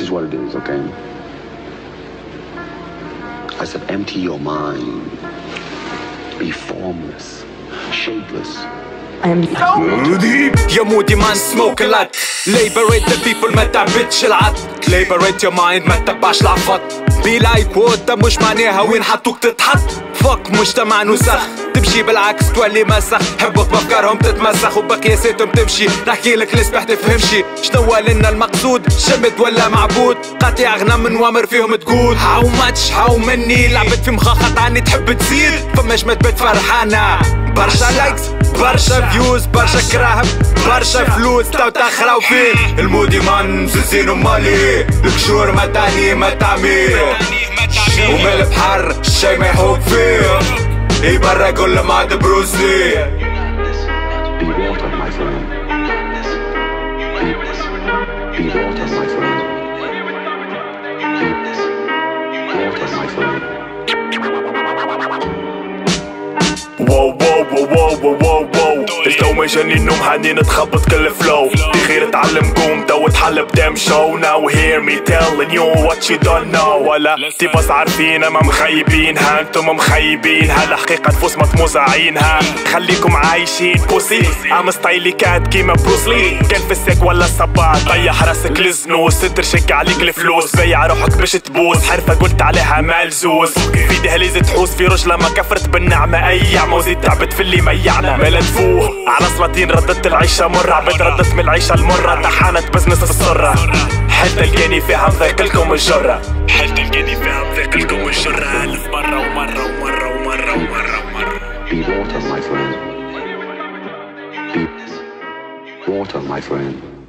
is what it is, okay? I said empty your mind. Be formless, shapeless. I am Moody. يا مودي man smoke a lot. Liberate the people ما تعبدش العط. Liberate your mind ما تتبعش العفط. Be like ووتا مش معناها وين حطوك تتحط. فك مجتمع نسخ تمشي بالعكس تولي مسخ. حبك بافكارهم تتمسخ وبقياساتهم تمشي. نحكي لك لسبح تفهمشي شنو لنا المقصود شمد ولا معبود. قاطع اغنى من وامر فيهم تقول هاو ماتش هاو مني. لعبت في مخاخط عني تحب تزيد فماش ما تبات فرحانة. برشا لايكس برشا فيوز برشا كراهب برشا فلوس تو تخراو فيه. المودي مان زنزين ومالي الكشور ما تعني ما تعمي ومال البحر الشي ما يحوق فيه. اي برا كل ما عاد بروسلي. Be water, my friend. Be water, my friend. Be water, my friend. واو واو واو واو واو واو الجو ما جاني النوم حانين تخبط كل فلو. دي غير تعلم قوم تو تحل بدام شو. Now hear me telling you what you don't know. ولا تي بس عارفين اما مخيبينها انتم مخيبينها. الحقيقة نفوس مطموزعينها خليكم عايشين بوسي. عم ستايلي كات كيما بروسلي. كان في الساك ولا الصباط طيح راسك للزنوس. انت رشك عليك الفلوس بيع روحك باش تبوس. حرفة قلت عليها مالزوز في دهليز تحوس في رجلة ما كفرت بالنعمة اي موزي تعبت في اللي ميعنا. مالا تفوه على سلاطين ردت العيشة مرة. عبد ردت من العيشة المرة طحنت بزنس السرة. حتى الجاني فيها مذاكلكم الجرة. حتى الجاني فيها مذاكلكم الجرة. ألف مرة ومرة ومرة ومرة ومرة ومرة. Be water, my friend. Be water, my friend.